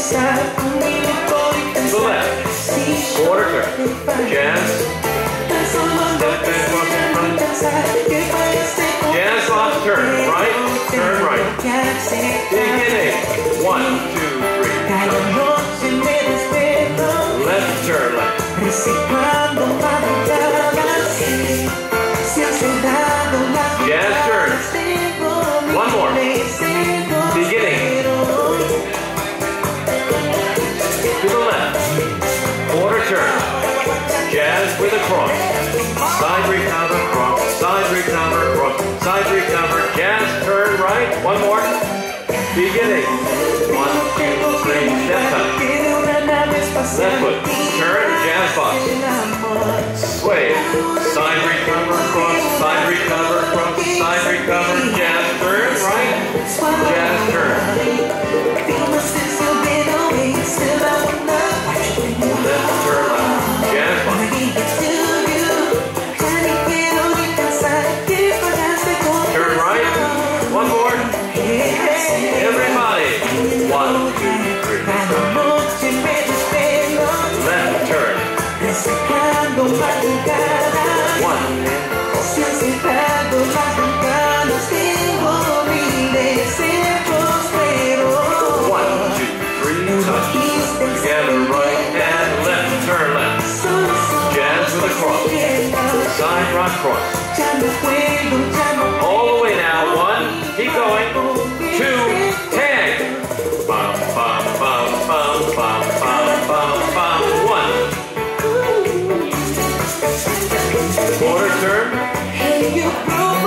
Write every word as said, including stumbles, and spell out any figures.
To the left. Quarter turn. Jazz. Step back, cross in front. Jazz off, turn right, turn right. Beginning. One, two, three. Turn. Left, turn left. Jazz turn. One more. Beginning. To the left. Quarter turn. Jazz with a cross. Side recover, cross. Side recover, cross. Side recover. Jazz turn right. One more. Beginning. One, two, three. Step touch. Left foot. Turn. Jazz box. Sway. Side recover, cross. Side recover, cross. Side recover. Jazz turn right. Jazz turn. Left turn left. Jazz box. Turn right. One more. Everybody. One, two, three. Left turn. One. One, two, three, touch. Together, right and left, turn left. Jazz with a cross. Side rock cross. All the way now. One, keep going. Two, tag. Bum, bum, bum, bum, bum, bum, bum, bum. One. Quarter turn.